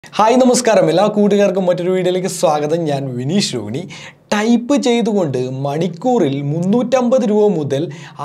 Hi, Namaskaram. എല്ലാ കൂട്ടുകാർക്കും മറ്റൊരു വീഡിയോയിലേക്ക് സ്വാഗതം. ഞാൻ വിനീഷ് രോഹിണി. ടൈപ്പ് ചെയ്തുകൊണ്ട് മണിക്കൂറിൽ 350 രൂപ മുതൽ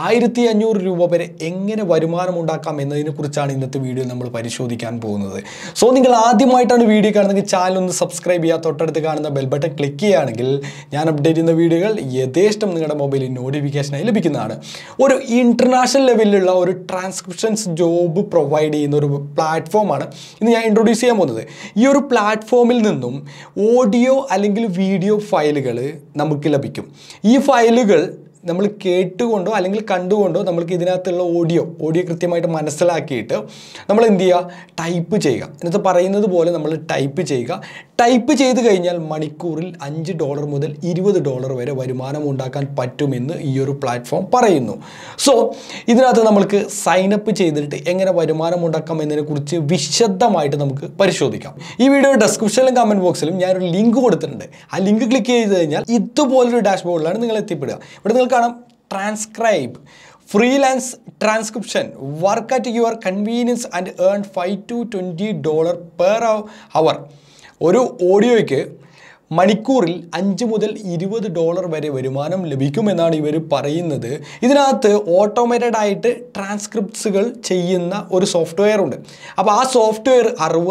1500 രൂപ വരെ എങ്ങനെ വരുമാനം ഉണ്ടാക്കാം എന്നതിനെക്കുറിച്ചാണ് ഇന്നത്തെ വീഡിയോ നമ്മൾ പരിശോധിക്കാൻ പോകുന്നത്. സോ നിങ്ങൾ ആദ്യമായിട്ടാണ് വീഡിയോ കാണുന്നതെങ്കിൽ ചാനൽ ഒന്ന് സബ്സ്ക്രൈബ് ചെയ്യുക, തൊട്ടടുത്ത് കാണുന്ന ബെൽ ബട്ടൺ ക്ലിക്ക് ചെയ്യുകയാണെങ്കിൽ ഞാൻ അപ്ഡേറ്റ് ചെയ്യുന്ന വീഡിയോകൾ യഥേഷ്ടം നിങ്ങളുടെ മൊബൈലിൽ നോട്ടിഫിക്കേഷനായി ലഭിക്കുന്നതാണ്. ഒരു ഇൻ്റർനാഷണൽ ലെവലിലുള്ള ഒരു ട്രാൻസ്ക്രിപ്ഷൻസ് ജോബ് പ്രൊവൈഡ് ചെയ്യുന്ന ഒരു പ്ലാറ്റ്ഫോമാണ് ഇന്ന് ഞാൻ ഇൻട്രൊഡ്യൂസ് ചെയ്യാൻ പോകുന്നത്. ഈ ഒരു പ്ലാറ്റ്ഫോമിൽ നിന്നും ഓഡിയോ അല്ലെങ്കിൽ വീഡിയോ ഫയലുകൾ നമുക്ക് ലഭിക്കും. ഈ ഫയലുകൾ നമ്മൾ കേട്ടുകൊണ്ടോ അല്ലെങ്കിൽ കണ്ടുകൊണ്ടോ നമുക്ക് ഇതിനകത്തുള്ള ഓഡിയോ കൃത്യമായിട്ട് മനസ്സിലാക്കിയിട്ട് നമ്മൾ എന്ത് ചെയ്യുക, ടൈപ്പ് ചെയ്യുക. എന്നിട്ട് പറയുന്നത് പോലെ നമ്മൾ ടൈപ്പ് ചെയ്യുക. ടൈപ്പ് ചെയ്ത് കഴിഞ്ഞാൽ മണിക്കൂറിൽ $5 മുതൽ $20 വരെ വരുമാനം ഉണ്ടാക്കാൻ പറ്റുമെന്ന് ഈ ഒരു പ്ലാറ്റ്ഫോം പറയുന്നു. സോ ഇതിനകത്ത് നമുക്ക് സൈനപ്പ് ചെയ്തിട്ട് എങ്ങനെ വരുമാനം ഉണ്ടാക്കാം എന്നതിനെക്കുറിച്ച് വിശദമായിട്ട് നമുക്ക് പരിശോധിക്കാം. ഈ വീഡിയോ ഡിസ്ക്രിപ്ഷനിലും കമൻറ്റ് ബോക്സിലും ഞാനൊരു ലിങ്ക് കൊടുത്തിട്ടുണ്ട്. ആ ലിങ്ക് ക്ലിക്ക് ചെയ്ത് കഴിഞ്ഞാൽ ഇതുപോലൊരു ഡാഷ്ബോർഡിലാണ് നിങ്ങൾ എത്തിപ്പെടുക. ഇവിടെ നിങ്ങൾക്ക് കാണാം transcribe, freelance transcription, work at your convenience and earn $5 to $20 per hour. ഒരു ഓഡിയോയ്ക്ക് മണിക്കൂറിൽ $5 മുതൽ $20 വരെ വരുമാനം ലഭിക്കുമെന്നാണ് ഇവർ പറയുന്നത്. ഇതിനകത്ത് ഓട്ടോമേറ്റഡ് ആയിട്ട് ട്രാൻസ്ക്രിപ്റ്റ്സുകൾ ചെയ്യുന്ന ഒരു സോഫ്റ്റ്വെയർ ഉണ്ട്. അപ്പോൾ ആ സോഫ്റ്റ്വെയർ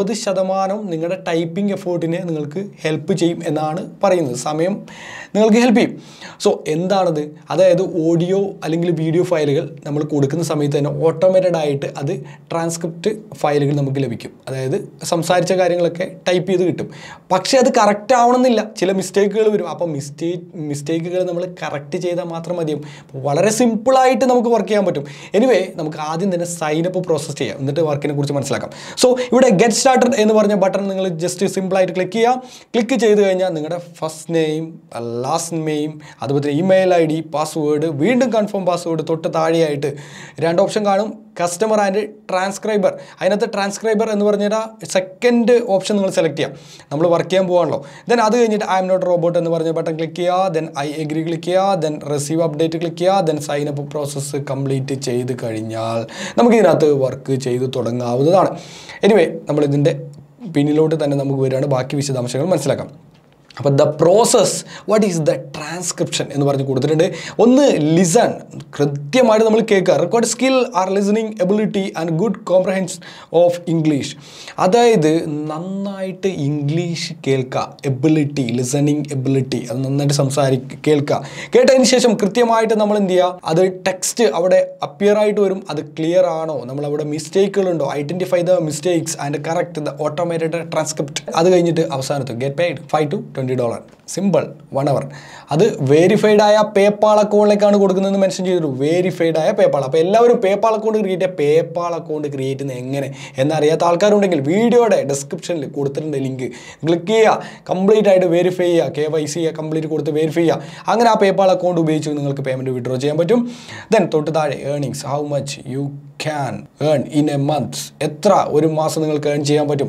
60% നിങ്ങളുടെ ടൈപ്പിംഗ് എഫേർട്ടിനെ നിങ്ങൾക്ക് ഹെൽപ്പ് ചെയ്യും എന്നാണ് പറയുന്നത്. സമയം നിങ്ങൾക്ക് ഹെൽപ്പ് ചെയ്യും. സോ എന്താണത്? അതായത് ഓഡിയോ അല്ലെങ്കിൽ വീഡിയോ ഫയലുകൾ നമ്മൾ കൊടുക്കുന്ന സമയത്ത് തന്നെ ഓട്ടോമേറ്റഡ് ആയിട്ട് അത് ട്രാൻസ്ക്രിപ്റ്റ് ഫയലുകൾ നമുക്ക് ലഭിക്കും. അതായത് സംസാരിച്ച കാര്യങ്ങളൊക്കെ ടൈപ്പ് ചെയ്ത് കിട്ടും. പക്ഷേ അത് കറക്റ്റ് ആവണമെന്നില്ല, ചില മിസ്റ്റേക്കുകൾ വരും. അപ്പോൾ മിസ്റ്റേക്കുകൾ നമ്മൾ കറക്റ്റ് ചെയ്താൽ മാത്രം മതിയും. വളരെ സിമ്പിളായിട്ട് നമുക്ക് വർക്ക് ചെയ്യാൻ പറ്റും. എനിവേ നമുക്ക് ആദ്യം തന്നെ സൈനപ്പ് പ്രോസസ്സ് ചെയ്യാം, എന്നിട്ട് വർക്കിനെ കുറിച്ച് മനസ്സിലാക്കാം. സോ ഇവിടെ ഗെറ്റ് സ്റ്റാർട്ടഡ് എന്ന് പറഞ്ഞ ബട്ടൺ നിങ്ങൾ ജസ്റ്റ് സിമ്പിളായിട്ട് ക്ലിക്ക് ചെയ്യുക. ക്ലിക്ക് ചെയ്ത് കഴിഞ്ഞാൽ നിങ്ങളുടെ ഫസ്റ്റ് നെയിം, ലാസ്റ്റ് നെയിം, അതുപോലെ ഇമെയിൽ ID, പാസ്വേഡ്, വീണ്ടും കൺഫേം പാസ്വേഡ്, തൊട്ട് താഴെയായിട്ട് 2 ഓപ്ഷൻ കാണും, കസ്റ്റമർ ആൻഡ് ട്രാൻസ്ക്രൈബർ. അതിനകത്ത് ട്രാൻസ്ക്രൈബർ എന്ന് പറഞ്ഞാൽ സെക്കൻഡ് ഓപ്ഷൻ നിങ്ങൾ സെലക്ട് ചെയ്യാം. നമ്മൾ വർക്ക് ചെയ്യാൻ പോകാണല്ലോ. ദെൻ അത് കഴിഞ്ഞിട്ട് ഐ എം നോട്ട് റോബോട്ട് എന്ന് പറഞ്ഞ ബട്ടൺ ക്ലിക്ക് ചെയ്യുക. ദെൻ ഐ എഗ്രി ക്ലിക്ക് ചെയ്യുക. ദെൻ റിസീവ് അപ്ഡേറ്റ് ക്ലിക്ക് ചെയ്യുക. ദെൻ സൈനപ്പ് പ്രോസസ്സ് കംപ്ലീറ്റ് ചെയ്ത് കഴിഞ്ഞാൽ നമുക്ക് ഇതിനകത്ത് വർക്ക് ചെയ്ത് തുടങ്ങാവുന്നതാണ്. എനിവേ നമ്മളിതിൻ്റെ പിന്നിലോട്ട് തന്നെ നമുക്ക് വരികയാണ്, ബാക്കി വിശദാംശങ്ങൾ മനസ്സിലാക്കാം. അപ്പോൾ the process, what is the transcription എന്ന് പറഞ്ഞ് കൊടുത്തിട്ടുണ്ട്. ഒന്ന് ലിസൺ, കൃത്യമായിട്ട് നമ്മൾ കേൾക്കുക. Required skill are listening ability and good comprehension of English. അതായത് നന്നായിട്ട് ഇംഗ്ലീഷ് കേൾക്കുക. എബിലിറ്റി, ലിസണിങ് എബിലിറ്റി, അത് നന്നായിട്ട് കേൾക്കുക. കേട്ടതിന് ശേഷം കൃത്യമായിട്ട് നമ്മൾ എന്ത് ചെയ്യുക, അത് ടെക്സ്റ്റ് അവിടെ അപ്പിയർ ആയിട്ട് വരും. അത് ക്ലിയർ ആണോ, നമ്മളവിടെ മിസ്റ്റേക്കുകളുണ്ടോ, identify the mistakes and correct the automated transcript. അത് കഴിഞ്ഞിട്ട് അവസാനത്ത് get paid $5 to $20. Simple, 1 hour. അത് വെരിഫൈഡ് ആയ പേപ്പാൾ അക്കൗണ്ടിലേക്കാണ് കൊടുക്കുന്നതെന്ന് മെൻഷൻ ചെയ്തിട്ടു. വെരിഫൈഡ് ആയ പേപ്പാൾ. അപ്പോൾ എല്ലാവരും പേപ്പാൾ അക്കൗണ്ട് ക്രിയേറ്റ് ചെയ്യുന്നത് എങ്ങനെ എന്നറിയാത്ത ആൾക്കാരുണ്ടെങ്കിൽ വീഡിയോയുടെ ഡിസ്ക്രിപ്ഷനിൽ കൊടുത്തിട്ടുണ്ട് ലിങ്ക്. ക്ലിക്ക് ചെയ്യുക, കംപ്ലീറ്റ് ആയിട്ട് വെരിഫൈ ചെയ്യുക, KYC കംപ്ലീറ്റ് കൊടുത്ത് വെരിഫൈ ചെയ്യുക. അങ്ങനെ ആ പേപ്പാൾ അക്കൗണ്ട് ഉപയോഗിച്ച് നിങ്ങൾക്ക് പേയ്മെൻറ്റ് വിഡ്രോ ചെയ്യാൻ പറ്റും. ദെൻ തൊട്ട് താഴെ earnings, how much you can earn in a month, എത്ര ഒരു മാസം നിങ്ങൾക്ക് ഏൺ ചെയ്യാൻ പറ്റും.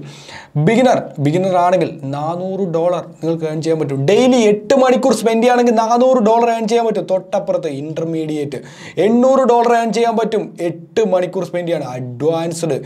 ബിഗിനർ ആണെങ്കിൽ $400 നിങ്ങൾക്ക് ഏൺ ചെയ്യാൻ പറ്റും. ഡെയിലി 8 മണിക്കൂർ സ്പെൻഡ് ചെയ്യുകയാണെങ്കിൽ $400 ഏൺ ചെയ്യാൻ പറ്റും. തൊട്ടപ്പുറത്ത് ഇൻ്റർമീഡിയറ്റ് $800 ഏൺ ചെയ്യാൻ പറ്റും. 8 മണിക്കൂർ സ്പെൻഡ് ചെയ്യണം. അഡ്വാൻസ്ഡ്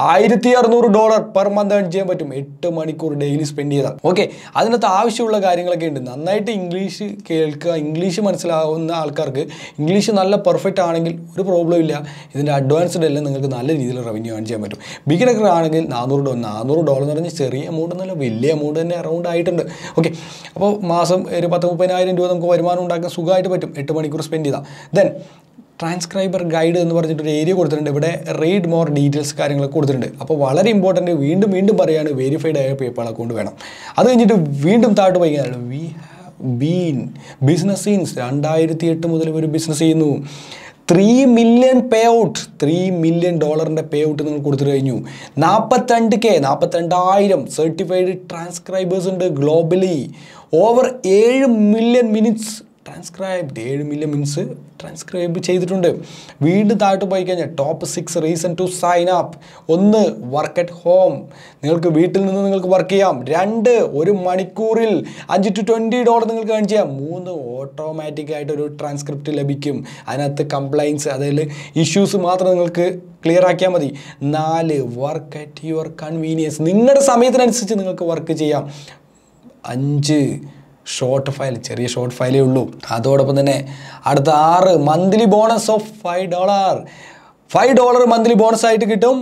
$1600 പെർ മന്ത് ഏൺ ചെയ്യാൻ പറ്റും. 8 മണിക്കൂർ ഡെയിലി സ്പെൻഡ് ചെയ്താൽ. ഓക്കെ, അതിനകത്ത് ആവശ്യമുള്ള കാര്യങ്ങളൊക്കെ ഉണ്ട്. നന്നായിട്ട് ഇംഗ്ലീഷ് കേൾക്കുക, ഇംഗ്ലീഷ് മനസ്സിലാവുന്ന ആൾക്കാർക്ക് ഇംഗ്ലീഷ് നല്ല പെർഫെക്റ്റ് ആണെങ്കിൽ ഒരു പ്രോബ്ലം ഇല്ല. ഇതിൻ്റെ അഡ്വാൻസ്ഡ് എല്ലാം നിങ്ങൾക്ക് നല്ല രീതിയിൽ റവന്യൂ ഏൺ ചെയ്യാൻ പറ്റും. ബിഗിനർ ആണെങ്കിൽ $400 എന്ന് പറഞ്ഞാൽ ചെറിയ എമൗണ്ട് എന്നല്ല, വലിയ എമൗണ്ട് തന്നെ അറൗണ്ട് ആയിട്ടുണ്ട്. ഓക്കെ, അപ്പോൾ മാസം ഒരു 10-30,000 രൂപ നമുക്ക് വരുമാനം ഉണ്ടാക്കാൻ സുഖമായിട്ട് പറ്റും 8 മണിക്കൂർ സ്പെൻഡ് ചെയ്താൽ. ദെൻ ട്രാൻസ്ക്രൈബർ ഗൈഡ് എന്ന് പറഞ്ഞിട്ടൊരു ഏരിയ കൊടുത്തിട്ടുണ്ട്. ഇവിടെ റീഡ് മോർ ഡീറ്റെയിൽസ് കാര്യങ്ങളൊക്കെ കൊടുത്തിട്ടുണ്ട്. അപ്പോൾ വളരെ ഇമ്പോർട്ടൻറ്റ്, വീണ്ടും പറയുകയാണ്, വെരിഫൈഡ് ആയ പേപ്പാൾ അക്കൗണ്ട് വേണം. അത് കഴിഞ്ഞിട്ട് വീണ്ടും താഴോട്ട് പോയി കഴിഞ്ഞാൽ we have been business since 2008 മുതൽ ഒരു ബിസിനസ് ചെയ്യുന്നു. $3 million pay out, $3 million pay out നിങ്ങൾ കൊടുത്തിട്ട് കഴിഞ്ഞു. 42,000 സർട്ടിഫൈഡ് ട്രാൻസ്ക്രൈബേഴ്സ് ഉണ്ട് globally. Over 7 million minutes transcribed 7 million minutes transcribe ചെയ്തിട്ടുണ്ട്. വീണ്ടും താഴോട്ട് പോയി കഴിഞ്ഞാൽ top 6 reason to sign up. 1 work at home, നിങ്ങൾക്ക് വീട്ടിൽ നിന്ന് നിങ്ങൾക്ക് വർക്ക് ചെയ്യാം. 2 1 മണിക്കൂറിൽ $5 to $20 നിങ്ങൾക്ക് ഏൺ ചെയ്യാം. 3 ഓട്ടോമാറ്റിക്കായിട്ട് ഒരു ട്രാൻസ്ക്രിപ്റ്റ് ലഭിക്കും. അതിനകത്ത് കംപ്ലൈൻസ്, അതായത് ഇഷ്യൂസ് മാത്രം നിങ്ങൾക്ക് ക്ലിയർ ആക്കിയാൽ മതി. 4 വർക്ക് അറ്റ് യുവർ കൺവീനിയൻസ്, നിങ്ങളുടെ സമയത്തിനനുസരിച്ച് നിങ്ങൾക്ക് വർക്ക് ചെയ്യാം. 5 ഷോർട്ട് ഫയൽ, ചെറിയ ഷോർട്ട് ഫയലേ ഉള്ളൂ. അതോടൊപ്പം തന്നെ അടുത്ത 6 monthly bonus of $5 monthly bonus ആയിട്ട് കിട്ടും.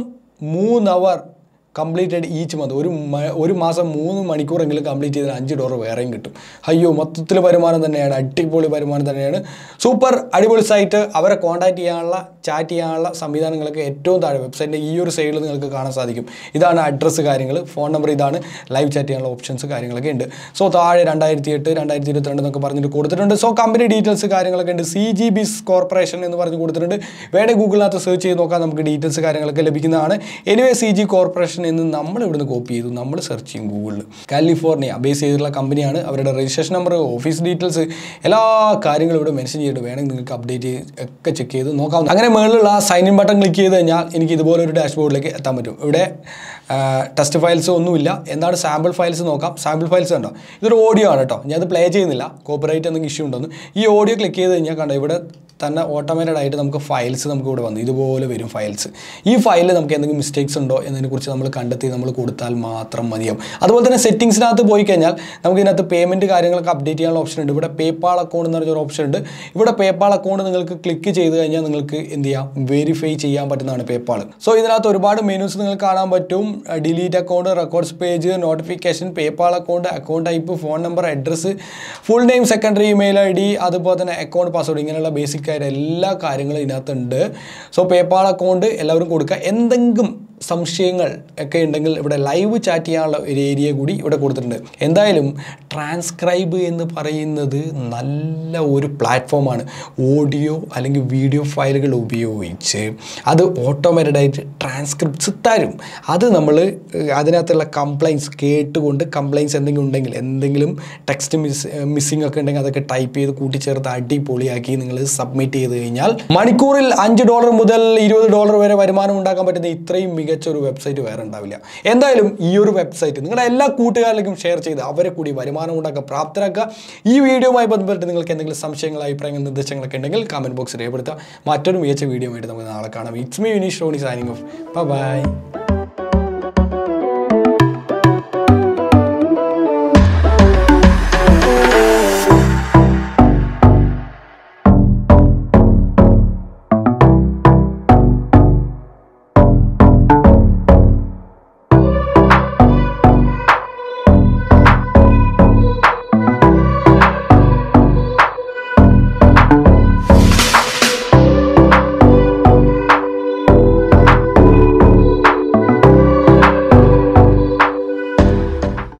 3 അവർ കംപ്ലീറ്റഡ് ഈച്ച് മന്ത്, ഒരു മാസം 3 മണിക്കൂറെങ്കിലും കംപ്ലീറ്റ് ചെയ്താൽ $5 വേറെയും കിട്ടും. അയ്യോ, മൊത്തത്തിൽ വരുമാനം തന്നെയാണ്, അടിപൊളി വരുമാനം തന്നെയാണ്. സൂപ്പർ അടിപൊളി സൈറ്റ്. അവരെ കോൺടാക്ട് ചെയ്യാനുള്ള, ചാറ്റ് ചെയ്യാനുള്ള സംവിധാനങ്ങളൊക്കെ ഏറ്റവും താഴെ വെബ്സൈറ്റിൻ്റെ ഈ ഒരു സൈഡിൽ നിങ്ങൾക്ക് കാണാൻ സാധിക്കും. ഇതാണ് അഡ്രസ്സ്, കാര്യങ്ങൾ, ഫോൺ നമ്പർ ഇതാണ്, ലൈവ് ചാറ്റ് ചെയ്യാനുള്ള ഓപ്ഷൻസ് കാര്യങ്ങളൊക്കെ ഉണ്ട്. സോ താഴെ 2008 2022 എന്നൊക്കെ പറഞ്ഞിട്ട് കൊടുത്തിട്ടുണ്ട്. സോ കമ്പനി ഡീറ്റെയിൽസ് കാര്യങ്ങളൊക്കെ ഉണ്ട്. Scribie കോർപ്പറേഷൻ എന്ന് പറഞ്ഞ് കൊടുത്തിട്ടുണ്ട്. വേണേൽ ഗൂഗിളിനകത്ത് സെർച്ച് ചെയ്ത് നോക്കാം, നമുക്ക് ഡീറ്റെയിൽസ് കാര്യങ്ങളൊക്കെ ലഭിക്കുന്നതാണ്. എനിവേ Scribie കോർപ്പറേഷൻ എന്ന് നമ്മൾ ഇവിടുന്ന് കോപ്പി ചെയ്തു, നമ്മൾ സെർച്ച് ചെയ്യും ഗൂഗിളിൽ. കാലിഫോർണിയ ബേസ് ചെയ്തിട്ടുള്ള കമ്പനിയാണ്. അവരുടെ രജിസ്ട്രേഷൻ നമ്പർ, ഓഫീസ് ഡീറ്റെയിൽസ്, എല്ലാ കാര്യങ്ങളും ഇവിടെ മെൻഷൻ ചെയ്തിട്ട് വേണമെങ്കിൽ നിങ്ങൾക്ക് അപ്ഡേറ്റ് ഒക്കെ ചെക്ക് ചെയ്ത് നോക്കാം. അങ്ങനെ മുകളിലുള്ള സൈൻ ഇൻ ബട്ടൺ ക്ലിക്ക് ചെയ്ത് കഴിഞ്ഞാൽ എനിക്ക് ഇതുപോലെ ഒരു ഡാഷ്ബോർഡിലേക്ക് എത്താൻ പറ്റും. ഇവിടെ ടെസ്റ്റ് ഫയൽസ് ഒന്നുമില്ല. എന്താണ് സാമ്പിൾ ഫയൽസ് നോക്കാം. സാമ്പിൾ ഫയൽസ് കണ്ടോ, ഇതൊരു ഓഡിയോ ആണ് കേട്ടോ, ഞാനത് പ്ലേ ചെയ്യുന്നില്ല, കോപ്പിറൈറ്റ് എന്തെങ്കിലും ഇഷ്യൂ ഉണ്ടെന്ന്. ഈ ഓഡിയോ ക്ലിക്ക് ചെയ്ത് കഴിഞ്ഞാൽ കണ്ടോ, ഇവിടെ തന്നെ ഓട്ടോമാറ്റഡ് ആയിട്ട് നമുക്ക് ഫയൽസ് നമുക്ക് ഇവിടെ വന്നു, ഇതുപോലെ വരും ഫയൽസ്. ഈ ഫയലിൽ നമുക്ക് എന്തെങ്കിലും മിസ്റ്റേക്സ് ഉണ്ടോ എന്നതിനെക്കുറിച്ച് നമ്മൾ കണ്ടെത്തി നമ്മൾ കൊടുത്താൽ മാത്രം മതിയാവും. അതുപോലെ തന്നെ സെറ്റിങ്സിനകത്ത് പോയി കഴിഞ്ഞാൽ നമുക്ക് ഇതിനകത്ത് പേയ്മെൻറ്റ് കാര്യങ്ങളൊക്കെ അപ്ഡേറ്റ് ചെയ്യാനുള്ള ഓപ്ഷൻ ഉണ്ട്. ഇവിടെ പേപ്പാൾ അക്കൗണ്ട് എന്ന് പറഞ്ഞൊരു ഓപ്ഷൻ ഉണ്ട്. ഇവിടെ പേപ്പാൾ അക്കൗണ്ട് നിങ്ങൾക്ക് ക്ലിക്ക് ചെയ്ത് കഴിഞ്ഞാൽ നിങ്ങൾക്ക് എന്ത് ചെയ്യാം, വെരിഫൈ ചെയ്യാൻ പറ്റുന്നതാണ് പേപ്പാൾ. സോ ഇതിനകത്ത് ഒരുപാട് മെനൂസ് നിങ്ങൾക്ക് കാണാൻ പറ്റും. Delete account, records page, notification, PayPal account, account type, phone number, address, full name, secondary email ID, അതുപോലെ തന്നെ അക്കൗണ്ട് പാസ്വേഡ്, ഇങ്ങനെയുള്ള ബേസിക് ആയിട്ട് എല്ലാ കാര്യങ്ങളും ഇതിനകത്തുണ്ട്. സോ പേപ്പാൾ അക്കൗണ്ട് എല്ലാവരും കൊടുക്കുക. എന്തെങ്കിലും സംശയങ്ങൾ ഒക്കെ ഉണ്ടെങ്കിൽ ഇവിടെ ലൈവ് ചാറ്റ് ചെയ്യാനുള്ള ഒരു ഏരിയ കൂടി ഇവിടെ കൊടുത്തിട്ടുണ്ട്. എന്തായാലും ട്രാൻസ്ക്രൈബ് എന്ന് പറയുന്നത് നല്ല ഒരു പ്ലാറ്റ്ഫോമാണ്. ഓഡിയോ അല്ലെങ്കിൽ വീഡിയോ ഫയലുകൾ ഉപയോഗിച്ച് അത് ഓട്ടോമാറ്റഡായിട്ട് ട്രാൻസ്ക്രിപ്റ്റ്സ് തരും. അത് നമ്മൾ അതിനകത്തുള്ള കംപ്ലൈൻസ് കേട്ടുകൊണ്ട്, കംപ്ലൈൻസ് എന്തെങ്കിലും ഉണ്ടെങ്കിൽ, എന്തെങ്കിലും ടെക്സ്റ്റ് മിസ്സിംഗ് ഒക്കെ ഉണ്ടെങ്കിൽ അതൊക്കെ ടൈപ്പ് ചെയ്ത് കൂട്ടിച്ചേർത്ത് അടിപൊളിയാക്കി നിങ്ങൾ സബ്മിറ്റ് ചെയ്ത് കഴിഞ്ഞാൽ മണിക്കൂറിൽ $5 മുതൽ $20 വരെ വരുമാനം ഉണ്ടാക്കാൻ പറ്റുന്ന ഇത്രയും മികച്ച ഒരു വെബ്സൈറ്റ് വേറെ ഉണ്ടാവില്ല. എന്തായാലും ഈ ഒരു വെബ്സൈറ്റ് നിങ്ങളുടെ എല്ലാ കൂട്ടുകാരിലേക്കും ഷെയർ ചെയ്ത് അവരെ കൂടി വരുമാനം ഉണ്ടാക്കാൻ പ്രാപ്തരാക്കുക. ഈ വീഡിയോയുമായി ബന്ധപ്പെട്ട് നിങ്ങൾക്ക് എന്തെങ്കിലും സംശയങ്ങൾ, അഭിപ്രായങ്ങൾ, നിർദ്ദേശങ്ങളൊക്കെ ഉണ്ടെങ്കിൽ കമൻറ്റ് ബോക്സിൽ രേഖപ്പെടുത്തുക. മറ്റൊരു മികച്ച വീഡിയോ ആയിട്ട് നമുക്ക് നാളെ കാണാം. It's me Vineesh Roni signing off. By.